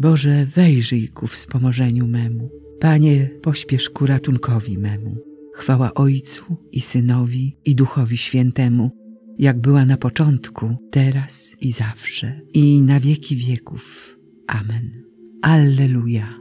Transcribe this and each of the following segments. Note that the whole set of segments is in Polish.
Boże, wejrzyj ku wspomożeniu memu. Panie, pośpiesz ku ratunkowi memu. Chwała Ojcu i Synowi i Duchowi Świętemu, jak była na początku, teraz i zawsze, i na wieki wieków. Amen. Alleluja.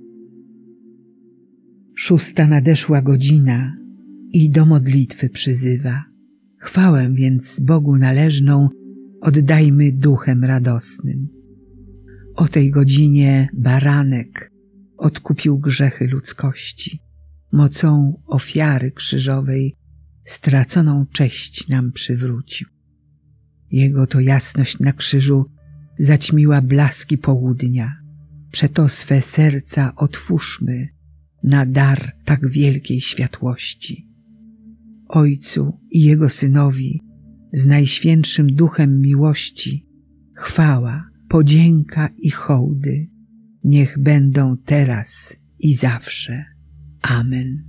6. nadeszła godzina i do modlitwy przyzywa. Chwałę więc Bogu należną oddajmy duchem radosnym. O tej godzinie baranek odkupił grzechy ludzkości. Mocą ofiary krzyżowej straconą cześć nam przywrócił. Jego to jasność na krzyżu zaćmiła blaski południa. Przeto swe serca otwórzmy na dar tak wielkiej światłości. Ojcu i Jego Synowi z Najświętszym Duchem miłości chwała, podzięka i hołdy niech będą teraz i zawsze. Amen.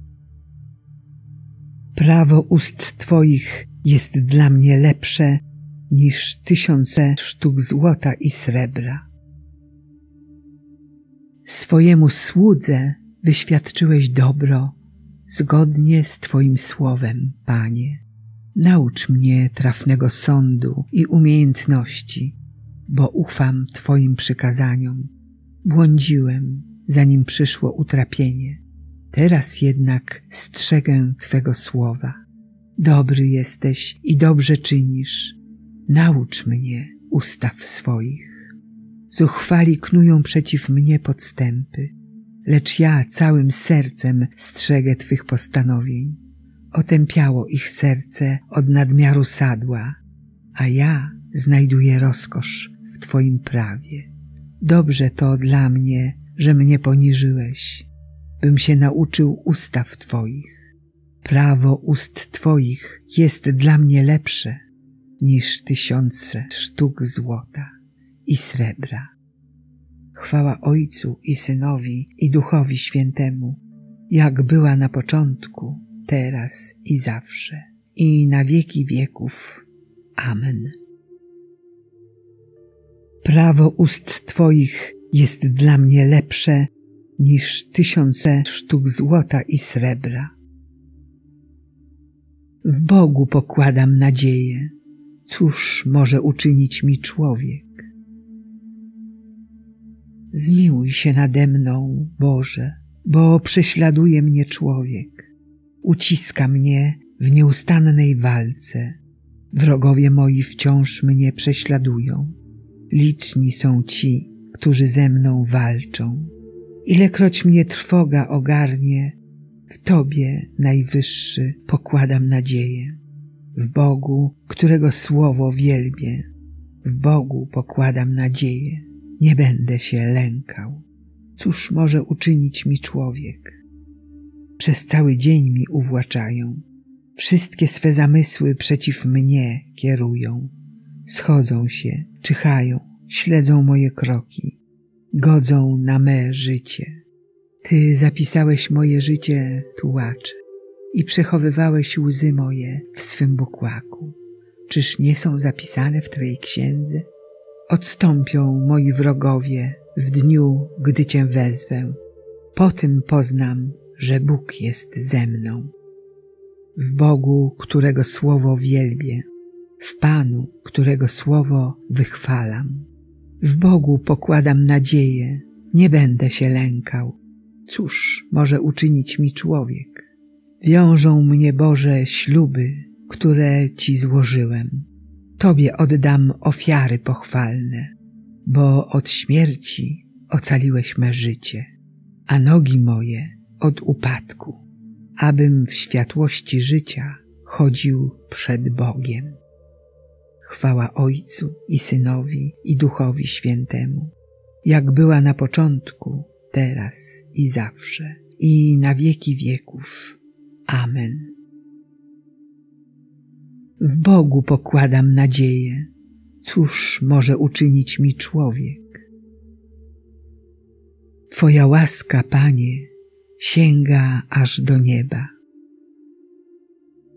Prawo ust Twoich jest dla mnie lepsze niż 1000 sztuk złota i srebra. Swojemu słudze wyświadczyłeś dobro zgodnie z Twoim słowem, Panie. Naucz mnie trafnego sądu i umiejętności, bo ufam Twoim przykazaniom. Błądziłem, zanim przyszło utrapienie. Teraz jednak strzegę Twego słowa. Dobry jesteś i dobrze czynisz. Naucz mnie ustaw swoich. Zuchwali knują przeciw mnie podstępy, lecz ja całym sercem strzegę Twych postanowień. Otępiało ich serce od nadmiaru sadła, a ja znajduję rozkosz w Twoim prawie. Dobrze to dla mnie, że mnie poniżyłeś, bym się nauczył ustaw Twoich. Prawo ust Twoich jest dla mnie lepsze niż 1000 sztuk złota i srebra. Chwała Ojcu i Synowi i Duchowi Świętemu, jak była na początku, teraz i zawsze, i na wieki wieków. Amen. Prawo ust Twoich jest dla mnie lepsze niż 1000 sztuk złota i srebra. W Bogu pokładam nadzieję. Cóż może uczynić mi człowiek? Zmiłuj się nade mną, Boże, bo prześladuje mnie człowiek. Uciska mnie w nieustannej walce. Wrogowie moi wciąż mnie prześladują. Liczni są ci, którzy ze mną walczą. Ilekroć mnie trwoga ogarnie, w Tobie, Najwyższy, pokładam nadzieję. W Bogu, którego słowo wielbię, w Bogu pokładam nadzieję. Nie będę się lękał. Cóż może uczynić mi człowiek? Przez cały dzień mi uwłaczają. Wszystkie swe zamysły przeciw mnie kierują. Schodzą się, czyhają, śledzą moje kroki. Godzą na me życie. Ty zapisałeś moje życie, tułacze, i przechowywałeś łzy moje w swym bukłaku. Czyż nie są zapisane w Twojej księdze? Odstąpią moi wrogowie w dniu, gdy Cię wezwę. Potem poznam, że Bóg jest ze mną. W Bogu, którego słowo wielbię, w Panu, którego słowo wychwalam. W Bogu pokładam nadzieję, nie będę się lękał. Cóż może uczynić mi człowiek? Wiążą mnie, Boże, śluby, które Ci złożyłem. Tobie oddam ofiary pochwalne, bo od śmierci ocaliłeś me życie, a nogi moje od upadku, abym w światłości życia chodził przed Bogiem. Chwała Ojcu i Synowi i Duchowi Świętemu, jak była na początku, teraz i zawsze, i na wieki wieków. Amen. W Bogu pokładam nadzieję. Cóż może uczynić mi człowiek? Twoja łaska, Panie, sięga aż do nieba.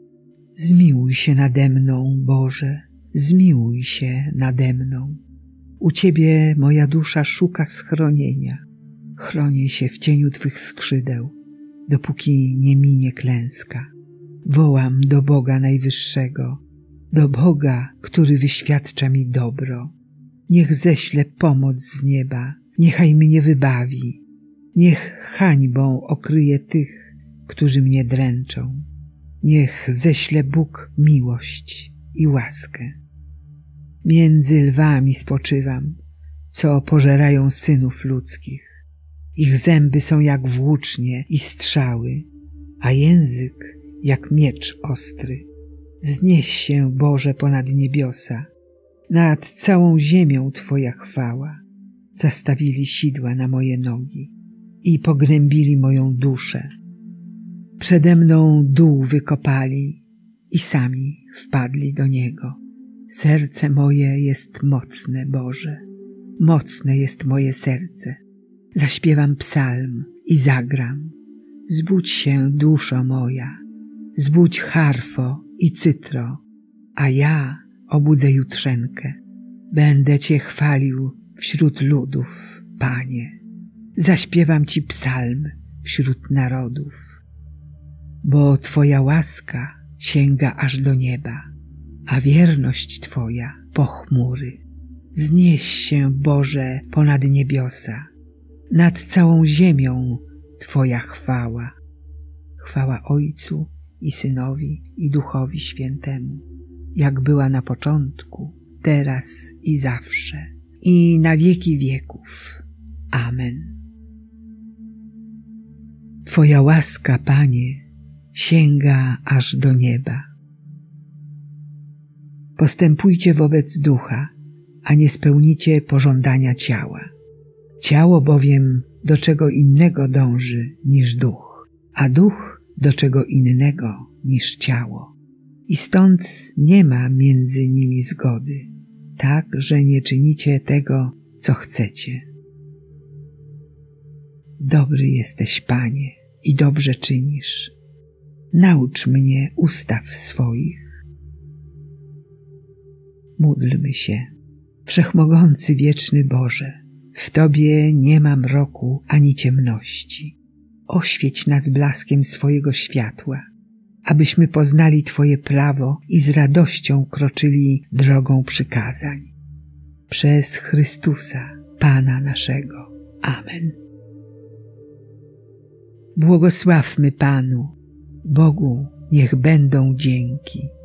Zmiłuj się nade mną, Boże, zmiłuj się nade mną. U Ciebie moja dusza szuka schronienia. Chronię się w cieniu Twych skrzydeł, dopóki nie minie klęska. Wołam do Boga Najwyższego, do Boga, który wyświadcza mi dobro. Niech ześle pomoc z nieba, niechaj mnie wybawi. Niech hańbą okryje tych, którzy mnie dręczą. Niech ześle Bóg miłość i łaskę. Między lwami spoczywam, co pożerają synów ludzkich. Ich zęby są jak włócznie i strzały, a język jak miecz ostry. Wznieś się, Boże, ponad niebiosa, nad całą ziemią Twoja chwała. Zastawili sidła na moje nogi i pogrębili moją duszę. Przede mną dół wykopali i sami wpadli do niego. Serce moje jest mocne, Boże, mocne jest moje serce. Zaśpiewam psalm i zagram. Zbudź się, duszo moja, zbudź harfo i cytro, a ja obudzę jutrzenkę. Będę Cię chwalił wśród ludów, Panie. Zaśpiewam Ci psalm wśród narodów. Bo Twoja łaska sięga aż do nieba, a wierność Twoja po chmury. Wznieś się, Boże, ponad niebiosa, nad całą ziemią Twoja chwała. Chwała Ojcu i Synowi i Duchowi Świętemu, jak była na początku, teraz i zawsze, i na wieki wieków. Amen. Twoja łaska, Panie, sięga aż do nieba. Postępujcie wobec ducha, a nie spełnicie pożądania ciała. Ciało bowiem do czego innego dąży niż duch, a duch do czego innego niż ciało. I stąd nie ma między nimi zgody, tak, że nie czynicie tego, co chcecie. Dobry jesteś, Panie, i dobrze czynisz. Naucz mnie ustaw swoich. Módlmy się. Wszechmogący, wieczny Boże, w Tobie nie ma mroku ani ciemności. Oświeć nas blaskiem swojego światła, abyśmy poznali Twoje prawo i z radością kroczyli drogą przykazań. Przez Chrystusa, Pana naszego. Amen. Błogosławmy Panu, Bogu niech będą dzięki.